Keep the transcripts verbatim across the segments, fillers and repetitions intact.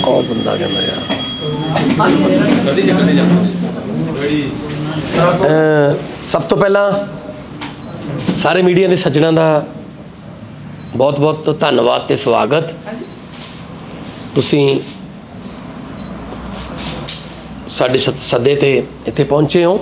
और बंदा कहना यार सब तो पहला सारे मीडिया के सज्जनों का बहुत बहुत धन्यवाद ते स्वागत। तुसी साडे सदे ते इत्थे पहुंचे हो।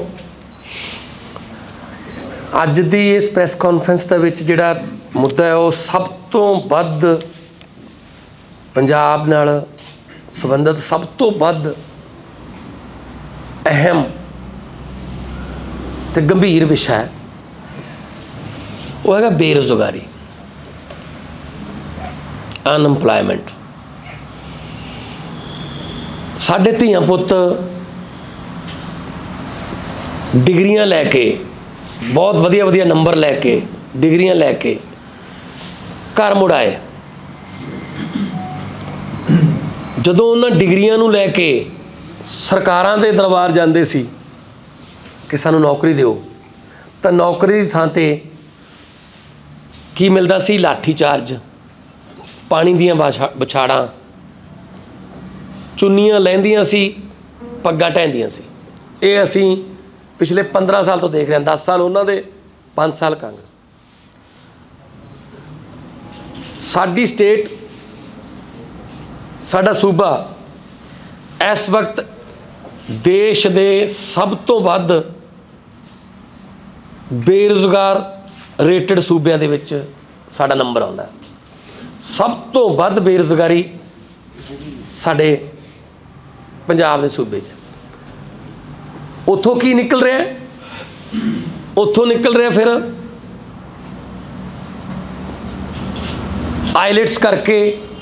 अज दी इस प्रैस कॉन्फ्रेंस दे विच जिहड़ा मुद्दा है वो सब तो वध पंजाब नाल संबंधित सब तो वध अहम ते गंभीर विषय है, वो है बेरोजगारी, अनएम्पलॉयमेंट। साडे धीआं पुत्त डिग्रियां लैके बहुत वधिया वधिया नंबर लैके डिग्रियां लैके घर मुड़ आए। जदों उन्हां डिग्रियां नूं लैके सरकारां दे दरबार जांदे सी कि सानूं नौकरी दिओ, तां नौकरी दी थां ते की मिलदा सी? लाठी चार्ज, पानी दियां बछाड़ां, चुन्नियां लैंदियां सी, पग्गां ढैंदियां सी। ये असीं पिछले पंद्रह साल तो देख रहे हैं, दस साल उन्हां दे, पाँच साल कांग्रेस। साडी स्टेट, साडा सूबा इस वक्त देश दे सब तो वध बेरोजगार रेटेड सूबे दे विच साडा नंबर आउंदा है। सब तो वध बेरोजगारी साडे पंजाब दे सूबे च। उत्थों की निकल रहा है? उत्थों निकल रहा फिर आईलेट्स करके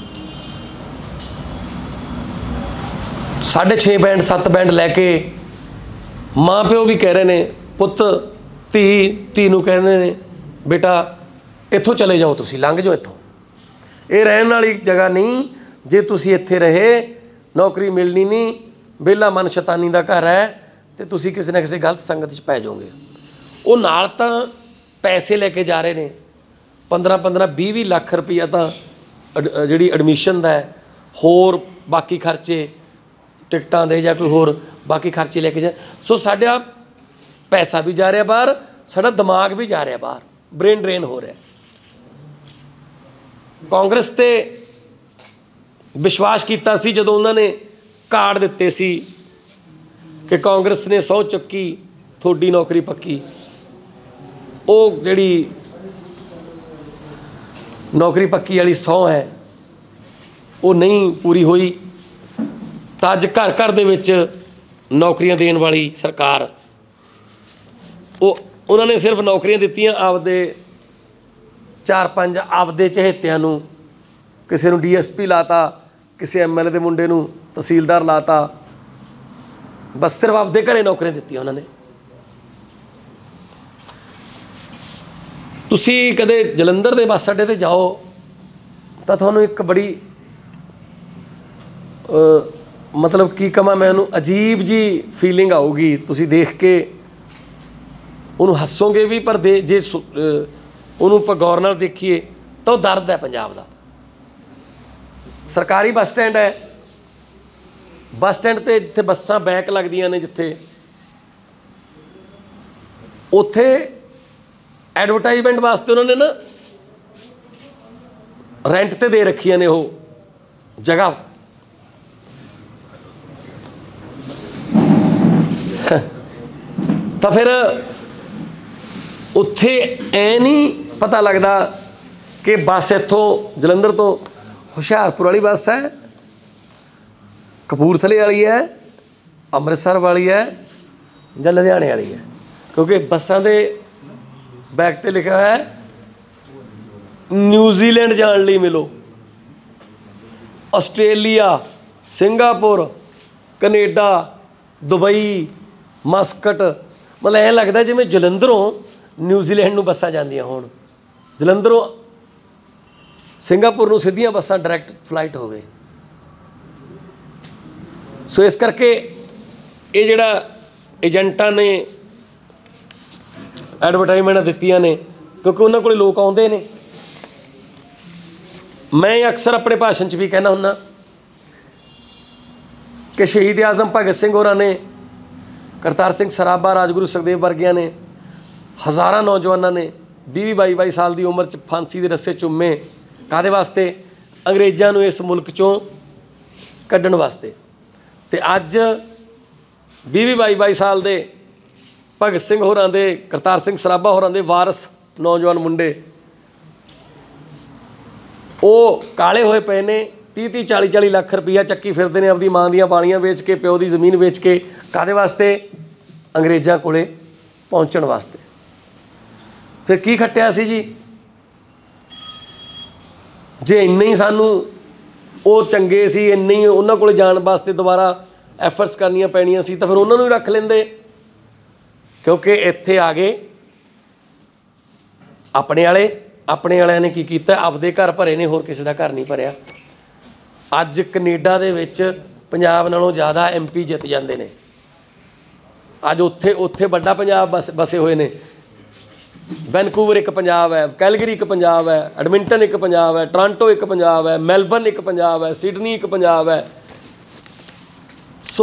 साढ़े छे बैंड सत्त बैंड लैके माँ प्यो भी कह रहे हैं, पुत धी धी नूं कहते हैं बेटा इत्थों चले जाओ, तुसीं लंघ जाओ इत्थों, ये रहन वाली जगह नहीं, जे तुसीं इत्थे रहे नौकरी मिलनी नहीं, बेला मन शैतानी का घर है, तो तुसीं किसी ना किसी गलत संगत च पै जाओगे। वो नाल तां पैसे लेके जा रहे हैं, पंद्रह पंद्रह भी भी लाख रुपया तो जिहड़ी एडमिशन दा है, होर बाकी खर्चे टिकटां दे जां कोई होर बाकी खर्चे लेके जा। सो साडा पैसा भी जा रहा बाहर, साडा दिमाग भी जा रहा बाहर, ब्रेन ड्रेन हो रहा। कांग्रेस ते विश्वास किया सी जदों उन्होंने कार्ड दिते सी कि कांग्रेस ने सौं चुकी थोड़ी नौकरी पक्की, वो जिहड़ी नौकरी पक्की वाली सौं है वो नहीं पूरी हुई। तो अज घर घर दे विच नौकरियां देने वाली सरकार, वो उन्होंने सिर्फ नौकरियां दित्तियां आपदे चार पांच आपदे चहेतियां नूं, किसी नूं डी एस पी लाता, किसी एम एल ए दे मुंडे नूं तहसीलदार लाता, बस सिर्फ आपदे घरें नौकरियां दित्तियां उन्होंने। तुसी कदे जलंधर दे बस अड्डे ते जाओ तो तुहानूं एक बड़ी आ, मतलब की कमा मैं उन्होंने अजीब जी फीलिंग आऊगी, तुसी देख के उन्होंने हसोगे भी, पर दे जे उन्होंने आप गौर नाल देखिए तो दर्द है पंजाब का। सरकारी बस स्टैंड है, बस स्टैंड ते जिथे बसां बैक लगदियां ने, जिथे उत्थे एडवरटाइजमेंट वास्ते उन्होंने ना रेंट ते दे रखियां ने वो जगह। तो फिर उत्थे ऐ नहीं पता लगता कि बस इत्थों जलंधर तो हुशियारपुर वाली बस है, कपूरथले वाली है, अमृतसर वाली है या लुधियाने वाली है, क्योंकि बसां दे बैग ते लिखा है न्यूजीलैंड जाने लई मिलो, Australia, Singapore, Canada, Dubai, Muscat. मतलब ऐ लगता जिवें जलंधरों न्यूजीलैंड नूं बसां जांदियां होण, जलंधरों सिंगापुर नूं सीधियां बसां डायरैक्ट फ्लाइट होवे। सो इस करके ये जिहड़ा एजेंटां ने एडवरटाइजमेंट दित्तियां ने, क्योंकि उन्हां कोल लोक आउंदे ने। मैं अक्सर अपने भाषण च भी कहना हुन्ना कि शहीद आज़म भगत सिंह होरां ने, करतार सिंह सराभा, राजगुरू सुखदेव वर्गियां ने, हज़ारां नौजवानों ने बीह बाई बाई साल की उम्र च फांसी के रस्से चुमे। काहदे वास्ते? अंग्रेज़ों नूं इस मुल्क चों कड्ढण वास्ते। ते अज बीह बाई बाई साल के भगत सिंह होरां दे, करतार सिंह सराभा होरां दे वारस नौजवान मुंडे वो काले होए पे ने, तीह तीह चाली चाली लख रुपया चक्की फिरते हैं अपनी माँ दियां बालियां बेच के, प्यो की जमीन बेच के। काहदे वास्ते? अंग्रेज़ों कोले पहुँचण वास्ते। फिर की खट्टिया सी जी? जे इन्ने ही सानू वो चंगे सी, इन्ने ही उन्हां कोले जाण वास्ते दोबारा एफर्ट्स करनियां पैणियां सी, तो फिर उन्हां नूं ही रख लेंदे। क्योंकि इत्थे आ गए अपने वाले, अपने वालिਆਂ ने की कीता? आपदे घर भरे ने, होर किसी का घर नहीं भरिया। अज कनेडा दे विच पंजाब नालों ज़्यादा एम पी जित जाते हैं। अज उत्थे उत्थे बड़ा पंजाब बस बसे हुए ने। वैनकूवर एक पंजाब है, कैलगरी एक पंजाब है, एडमिंटन एक पंजाब है, टोरंटो एक पंजाब है, मैलबर्न एक पंजाब है, सिडनी एक पंजाब है। सो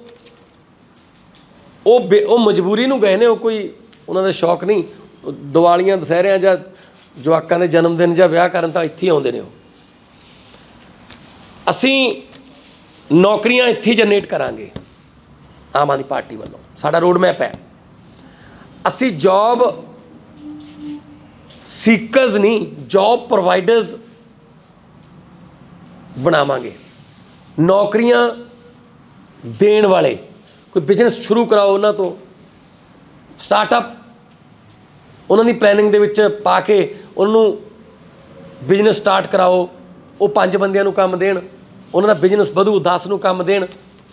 वो वो मजबूरी नूं गए ने, वो कोई उन्होंने शौक नहीं। दिवालियां दशहरियां जां जवाकां दे जन्मदिन जां विआह करन तां इत्थे आउंदे ने। असीं नौकरियां इत्थे जनरेट करांगे। आम आदमी पार्टी वालों साडा रोड मैप है। असीं जॉब सीकर्स नहीं, जॉब प्रोवाइडर्स बनावांगे। नौकरियां देण वाले, कोई बिजनेस शुरू कराओ उन्हां तो, स्टार्टअप उन्हां दी प्लैनिंग दे विच पा के उन्होंने बिजनेस स्टार्ट कराओ। वो पंज बंदियां नूं काम देण, उन्हां दा बिजनेस वधू दस नूं काम देण।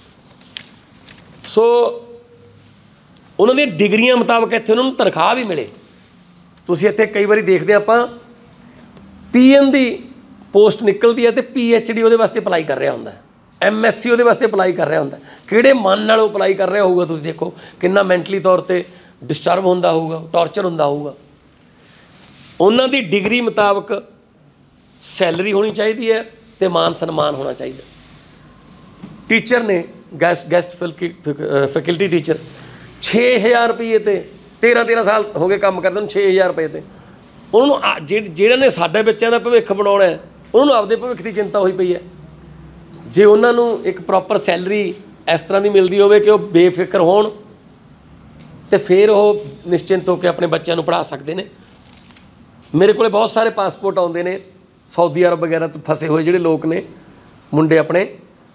सो उन्हां दी डिग्रियां मुताबक इत्थे उन्हां नूं तनख्वाह भी मिले। तुसीं इत्थे कई बारी देखदे आपां पी एन दी पोस्ट निकलदी है तो पी एच डी उहदे वास्ते अप्लाई कर रहा हुंदा, एम एस सी उहदे वास्ते अप्लाई कर रहा हुंदा। किहड़े मन नाल ओह अप्लाई कर रहा होऊगा? तुसीं देखो किन्ना मैंटली तौर पर डिस्टर्ब हुंदा होऊगा, टॉर्चर हुंदा होऊगा। उन्हां दी डिग्री मुताबक सैलरी होनी चाहिए है तो मान सन्मान होना चाहिए। टीचर ने गैस्ट गैस्ट फैकल्टी टीचर छे हज़ार रुपये ते तेरह तेरह साल हो गए काम करते, छे हज़ार रुपये ते उन्होंने जिहड़े ने साडे बच्चों का भविख बनाउणा है, उन्होंने आपदे भविख की चिंता हुई पई है। जे उन्होंने एक प्रॉपर सैलरी इस तरह की मिलती होवे कि वह बेफिक्र होण तो फिर वो निश्चिंत होकर अपने बच्चों को पढ़ा सकते हैं। मेरे को बहुत सारे पासपोर्ट आते हैं सऊदी अरब वगैरह तो फसे हुए जोड़े लोग ने मुंडे अपने,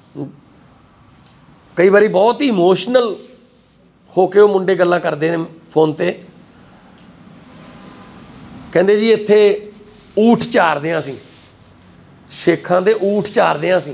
कई बार बहुत ही इमोशनल होके वो मुंडे गल्लां करते हैं फोन पर। कहते जी इत्थे ऊठ चारदे असीं, शेखां दे ऊठ चारदे असीं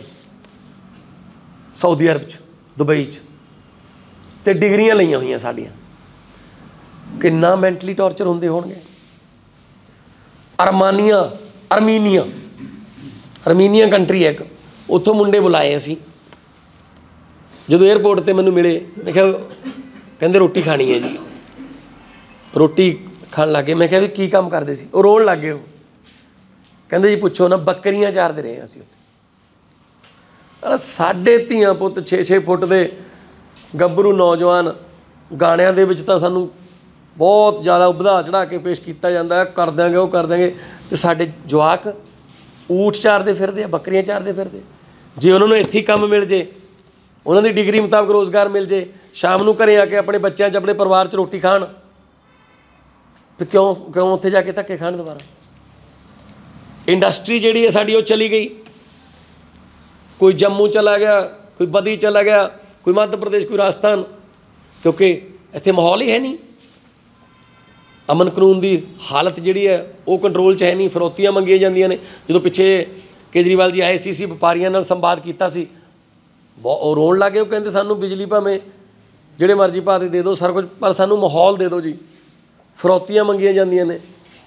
सऊदी अरब च, दुबई च, ते डिग्रियां लईआं होईआं साडीआं। किन्ना मैंटली टॉर्चर होंदे होणगे। अरमानिया अरमीनिया अरमीनिया कंट्री है एक, उत्थों मुंडे बुलाए असीं। जदों एयरपोर्ट ते मैनूं मिले, मैं कहा कहंदे रोटी खानी है जी। रोटी खाण लग गए। मैं कहा भी की काम करदे सी? वो रोण लग गए। वो कहंदे जी पुछो ना, बकरियां चारदे रहे असीं उत्थे। साढ़े धीआं पुत्त छे छे फुट दे गभरू नौजवान गाणियां दे विच तां सानूं बहुत ज़्यादा उभदा चढ़ा के पेश किया जाता है, कर देंगे वो कर देंगे, तो साडे जवाक ऊठ चारदे फिरदे, बकरियां चारदे फिरदे। जे उन्होंने इत्थे ही काम मिल जे, उन्होंने डिग्री मुताबक रोज़गार मिल जे, शाम नूं घरे आके अपने बच्चों च अपने परिवार च रोटी खाण, तो क्यों क्यों उत्थे जाके धक्के खाण दोबारा? इंडस्ट्री जिहड़ी है साडी वो चली गई। कोई जम्मू चला गया, कोई बदी चला गया, कोई मध्य प्रदेश, कोई राजस्थान, क्योंकि इत्थे माहौल ही है नहीं। अमन कानून की हालत जिहड़ी है वो कंट्रोल च है नहीं। फिरौतियां मंगियां जांदियां ने। जो पिछे केजरीवाल जी आए सी सी व्यापारियों नाल संवाद किया सी, बहुत रोण लग गए। वो कहते सानू बिजली भावें जिहड़े मर्जी भाव दे दो, सारा कुछ, पर सानू माहौल दे दो जी। फिरौतियां मंगियां जांदियां ने,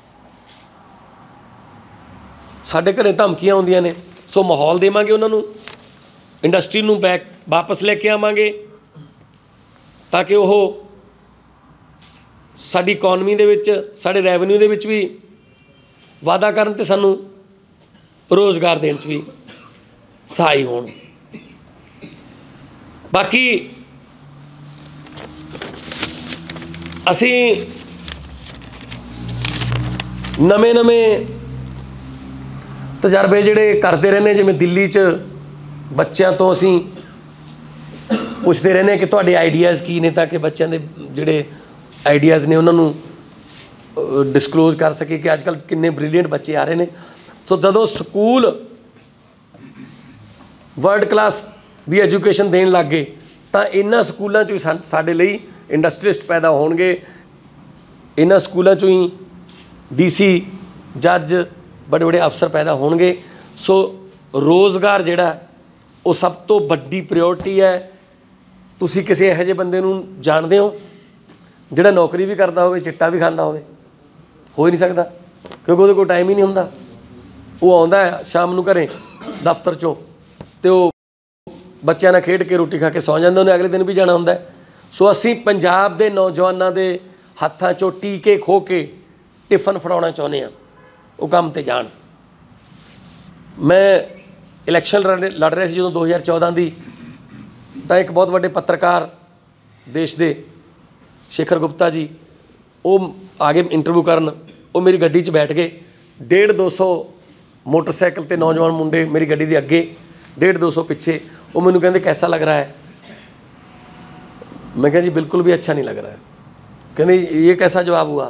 साडे घरे धमकियां आउंदियां ने। सो माहौल देवांगे उन्होंने, इंडस्ट्री नूं बैक वापस लैके आवांगे ताकि वो साडी इकोनमी दे विच, साडे रैवन्यू दे विच भी वाधा करन ते सानू रोज़गार देण च भी सहाई होण। बाकी असी नवे नवे तजर्बे जिहड़े करते रहने, जिवें दिल्ली च बच्चों तो असी पुछते रहने कि तुहाडे आइडियाज़ की ने, ताकि बच्चों के जिहड़े आइडियाज़ ने उन्होंने डिस्कलोज कर सके कि अजकल किन्ने ब्रिलियंट बच्चे आ रहे हैं। तो जदों स्कूल वर्ल्ड क्लास की एजुकेशन देन लग गए तो इन्हां स्कूलों चों ही साडे लई इंडस्ट्रीलिस्ट पैदा होणगे, इन्हां स्कूलों चों ही डी सी जज बड़े बड़े अफसर पैदा होणगे। सो रोज़गार जिहड़ा वो सब तो वड्डी प्रायोरिटी है। तुसीं किसी इहो जिहे बंदे नूं जाणदे हो जिहड़ा नौकरी भी करदा होवे, चिट्टा भी खांदा होवे? हो ही नहीं सकदा, क्योंकि उहदे कोल टाइम ही नहीं हुंदा। वो आउंदा है शाम नूं घरें दफ्तर चों ते वो बच्चों नाल खेड के रोटी खा के सौ जांदा, उन्हें अगले दिन भी जाना हुंदा है। सो असीं पंजाब दे नौजवानों के हत्थां चों टीके खो के टिफन फड़ाउणा चाहुंदे हां, वो काम ते जाण। मैं इलैक्शन लड़ रहा सी जो दो हज़ार चौदह की, तो एक बहुत बड़े पत्रकार देश के शेखर गुप्ता जी वो आ गए इंटरव्यू करन। वो मेरी गड्डी च बैठ गए, डेढ़ दो सौ मोटरसाइकिल ते नौजवान मुंडे मेरी गड्डी के अगे, डेढ़ दो सौ पिछे। वो मैनू कहते कैसा लग रहा है? मैं कहा जी बिल्कुल भी अच्छा नहीं लग रहा है। कहते ये कैसा जवाब हुआ?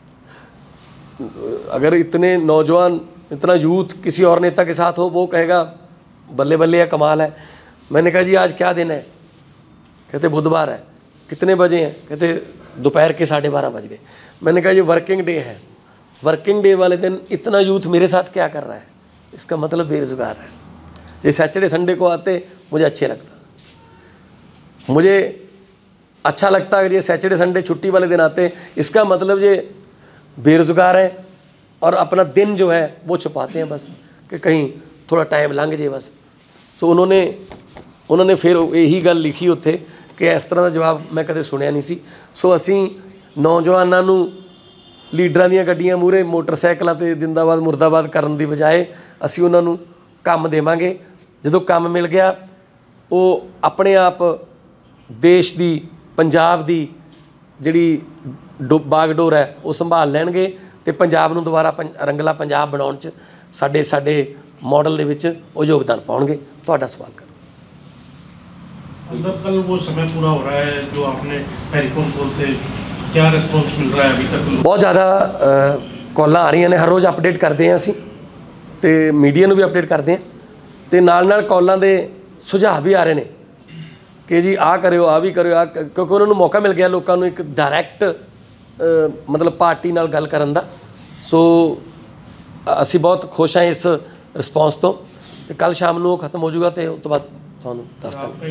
अगर इतने नौजवान, इतना यूथ किसी और नेता के साथ हो, वो कहेगा बल्ले बल्ले या कमाल है। मैंने कहा जी आज क्या दिन है? कहते बुधवार है। कितने बजे हैं? कहते दोपहर के साढ़े बारह बज गए। मैंने कहा ये वर्किंग डे है, वर्किंग डे वाले दिन इतना यूथ मेरे साथ क्या कर रहा है? इसका मतलब बेरोज़गार है। ये सैटरडे संडे को आते मुझे अच्छे लगता, मुझे अच्छा लगता अगर ये सैटरडे संडे छुट्टी वाले दिन आते, इसका मतलब ये बेरोज़गार है और अपना दिन जो है वो छुपाते हैं बस कि कहीं थोड़ा टाइम लंघ जाए बस। सो उन्होंने उन्होंने फिर यही गल लिखी उत्थे कि इस तरह का जवाब मैं कदे सुनिया नहीं सी। सो असी नौजवानों नूं लीडरां दीयां गड्डियां मूहरे मोटरसाइकिलों ते जिंदाबाद मुर्दाबाद करन दी बजाए असी उन्हां नूं काम देवांगे। जदों काम मिल गया वो अपने आप देश की, पंजाब की जिहड़ी डो बागडोर है वो संभाल लैणगे ते पंजाब नूं दोबारा पं रंगला पंजाब बनाउण च साडे साडे मॉडल दे विच वो योगदान पाउणगे। तुहाडा सवाल करो। मतलब कल वो समय पूरा हो रहा है जो आपने टेलीफोन कॉल से, क्या रिस्पॉन्स मिल रहा है अभी तक? बहुत ज़्यादा कॉलां आ रही ने, हर रोज़ अपडेट करते हैं असीं ते मीडिया नूं भी अपडेट करते हैं ते नाल नाल कॉलां दे सुझाव भी आ रहे हैं कि जी आ करो, आ भी करो, आ, क्योंकि उन्होंने मौका मिल गया लोगों को एक डायरैक्ट मतलब पार्टी नाल गल करन दा। सो असी बहुत खुश हैं इस रिस्पॉन्स तो, ते कल शाम नूं खत्म हो जाऊगा तो उस तो बाद तुहानूं दस देंगे।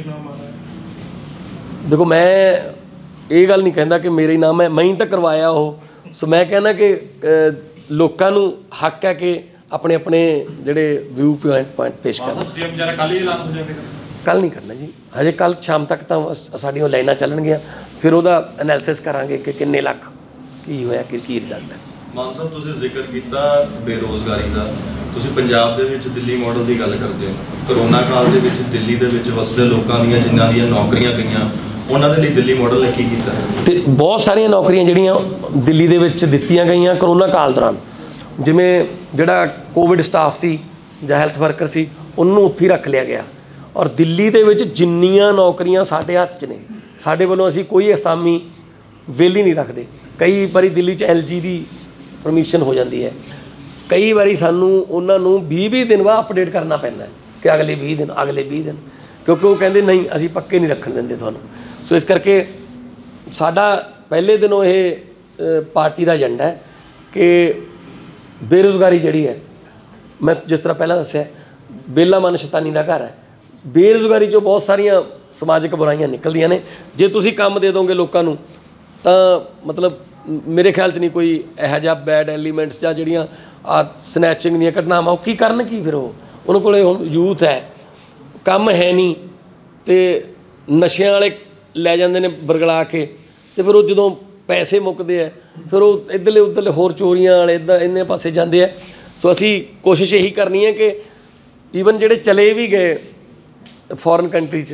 देखो मैं ये गल नहीं कहता कि मेरे नाम है, मैं ही तो करवाया हो। सो मैं कहना कि लोगों नूं हक है कि अपने अपने जिहड़े व्यू पॉइंट पॉइंट पेश करन। कल नहीं करना जी, हजे कल शाम तक तो साडियां लाइनां चलणगीਆਂ, फिर ਉਹਦਾ एनालिसिस करांगे कि किन्ने लख की होया कि की रिजल्ट है। मान साहब तुसीं जिक्र किया बेरोज़गारी का, तुसीं पंजाब दे विच दिल्ली मॉडल की गल करते हो। करोना काल दे विच दिल्ली दे विच वसदे लोकां दीयां जिन्हां दीयां नौकरियां गईयां उन्हां दे लई दिल्ली मॉडल ने की कीता? ते बहुत सारियां नौकरियां जिहड़ियां दिल्ली दे विच दित्तियां गईयां करोना काल दौरान, जिवें जिहड़ा कोविड स्टाफ सी जां हैल्थ वर्कर सी उन्होंने उत्थे रख लिया गया। और दिल्ली दे विच जिन्नियां नौकरियां साडे हत्थ च ने, साडे वल्लों असीं कोई असामी वेली नहीं रखते। कई बारी दिल्ली च एल जी की परमिशन हो जाती है, कई बारी सानू उन्हां नूं बीस बीस दिन बाद अपडेट करना पैंदा है कि अगले बीस दिन अगले बीस दिन, क्योंकि वो कहते नहीं असीं पक्के नहीं रखण दिंदे तुहानूं। सो इस करके साडा पहले दिनों ये पार्टी का एजेंडा है कि बेरोज़गारी जिहड़ी है, मैं जिस तरह पहला दस्सिया बेला मन शैतानी का घर है, बेरोज़गारी चों बहुत सारियां समाजिक बुराइयां निकलदियां ने। जे तुसीं काम दे दोगे लोकां नूं तां मतलब मेरे ख्याल च नहीं कोई इहो जिहा बैड एलीमेंट्स जां जिहड़ियां आ स्नैचिंग दीयां घटनावां की करन की, फिर वो उन्हां कोले हुण यूथ है, काम है नहीं ते नशिਆਂ वाले लै जांदे ने बरगला के, ते फिर वो जदों पैसे मुकदे है फिर वो इधरले उधरले होर चोरियां वाले इदा इन्ने पासे जांदे है। सो असी कोशिश यही करनी है कि ईवन जिहड़े चले भी गए फॉरन कंट्री च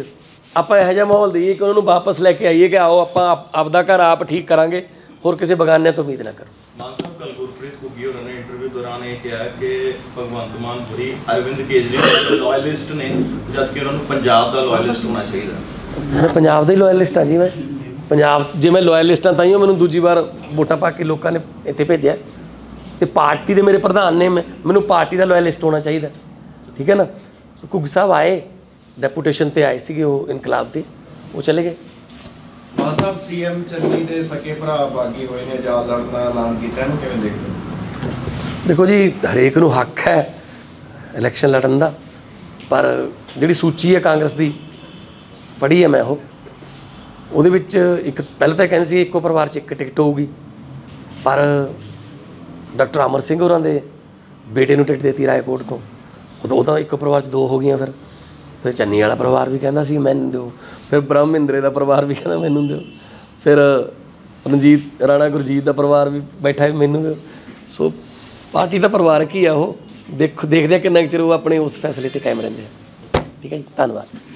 ਆਪਾਂ ਇਹੋ ਜਿਹਾ ਮਾਹੌਲ ਦਈਏ ਕਿ ਉਹਨਾਂ ਨੂੰ ਵਾਪਸ ਲੈ ਕੇ ਆਈਏ ਕਿ ਆਓ ਆਪਾਂ ਆਪ- ਆਪਦਾ ਘਰ ਆਪ ਠੀਕ ਕਰਾਂਗੇ, ਹੋਰ ਕਿਸੇ ਬਗਾਨੇ ਤੋਂ ਉਮੀਦ ਨਾ ਕਰੋ। ਮਾਨ ਸਾਹਿਬ ਕੱਲ੍ਹ ਗੁਰਪ੍ਰੀਤ ਘੁੱਗੀ ਹੋਰਾਂ ਨੇ ਇੰਟਰਵਿਊ ਦੌਰਾਨ ਇਹ ਕਿਹਾ ਕਿ ਭਗਵੰਤ ਮਾਨ ਹੋਰੀ ਅਰਵਿੰਦ ਕੇਜਰੀਵਾਲ ਦੇ ਲਾਇਲਿਸਟ ਨੇ, ਜਦਕਿ ਉਹਨਾਂ ਨੂੰ ਪੰਜਾਬ ਦਾ ਲਾਇਲਿਸਟ ਹੋਣਾ ਚਾਹੀਦਾ। ਮੈਂ ਪੰਜਾਬ ਦਾ ਹੀ ਲੋਇਲਿਸਟ ਹਾਂ ਜੀ। ਮੈਂ ਪੰਜਾਬ ਜੇ ਮੈਂ ਲੋਇਲਿਸਟ ਹਾਂ ਤਾਂ ਹੀ ਮੈਨੂੰ ਦੂਜੀ ਵਾਰ ਵੋਟਾਂ ਪਾ ਕੇ ਲੋਕਾਂ ਨੇ ਇੱਥੇ ਭੇਜਿਆ, ਤੇ ਪਾਰਟੀ ਦੇ ਮੇਰੇ ਪ੍ਰਧਾਨ ਨੇ, ਮੈਂ ਮੈਨੂੰ ਪਾਰਟੀ ਦਾ ਲੋਇਲਿਸਟ ਹੋਣਾ ਚਾਹੀਦਾ, ਠੀਕ ਹੈ ਨਾ। ਘੁੱਗੀ ਸਾਹਿਬ ਆਏ, ਡੈਪੂਟੇਸ਼ਨ ਤੇ ਆਏ ਸੀਗੇ ਉਹ ਇਨਕਲਾਬ ਤੇ, ਉਹ ਚਲੇ ਗਏ। ਮਾਨ ਸਾਹਿਬ ਸੀਐਮ ਚੰਨੀ ਦੇ ਸਕੇ ਭਰਾ ਬਾਗੀ ਹੋਏ ਨੇ, ਆਜ਼ਾਦ ਲੜਨ ਦਾ ਐਲਾਨ ਕੀਤਾ, ਇਹਨੂੰ ਕਿਵੇਂ ਦੇਖਦੇ ਹੋ? ਦੇਖੋ ਜੀ, ਹਰੇਕ ਨੂੰ ਹੱਕ ਹੈ ਇਲੈਕਸ਼ਨ ਲੜਨ ਦਾ, ਪਰ ਜਿਹੜੀ ਸੂਚੀ ਹੈ ਕਾਂਗਰਸ ਦੀ ਪੜ੍ਹੀ ਹੈ ਮੈਂ, ਉਹ ਉਹਦੇ ਵਿੱਚ ਇੱਕ ਪਹਿਲਾਂ ਤਾਂ ਕਹਿੰਦੇ ਸੀ ਇੱਕੋ ਪਰਿਵਾਰ 'ਚ ਇੱਕ ਟਿਕਟ ਹੋਊਗੀ, ਪਰ ਡਾਕਟਰ ਅਮਰ ਸਿੰਘ ਹੋਰਾਂ ਦੇ ਬੇਟੇ ਨੂੰ ਟਿਕਟ ਦੇਤੀ ਰਾਏਕੋਟ ਤੋਂ, ਉਹ ਤਾਂ ਉਹ ਤਾਂ ਇੱਕੋ ਪਰਿਵਾਰ 'ਚ ਦੋ ਹੋ ਗਈਆਂ। ਫਿਰ ਫਿਰ ਚੰਨੀ ਵਾਲਾ ਪਰਿਵਾਰ ਵੀ ਕਹਿੰਦਾ ਸੀ ਮੈਨੂੰ ਦਿਓ, ਫਿਰ ਬ੍ਰਹਮ ਮਹਿੰਦਰੇ ਦਾ ਪਰਿਵਾਰ ਵੀ ਕਹਿੰਦਾ ਮੈਨੂੰ ਦਿਓ, ਫਿਰ ਰਣਜੀਤ ਰਾਣਾ ਗੁਰਜੀਤ ਦਾ ਪਰਿਵਾਰ ਵੀ ਬੈਠਾ ਹੈ ਮੈਨੂੰ ਦਿਓ। ਸੋ ਪਾਰਟੀ ਦਾ ਪਰਿਵਾਰ ਕੀ ਆ, ਉਹ ਦੇਖ ਦੇਖਦੇ ਆ ਕਿੰਨਾ ਕੁ ਚਿਰ ਉਹ ਆਪਣੇ ਉਸ ਫੈਸਲੇ 'ਤੇ ਕਾਇਮ ਰਹਿੰਦੇ ਆ। ਠੀਕ ਹੈ ਜੀ, ਧੰਨਵਾਦ।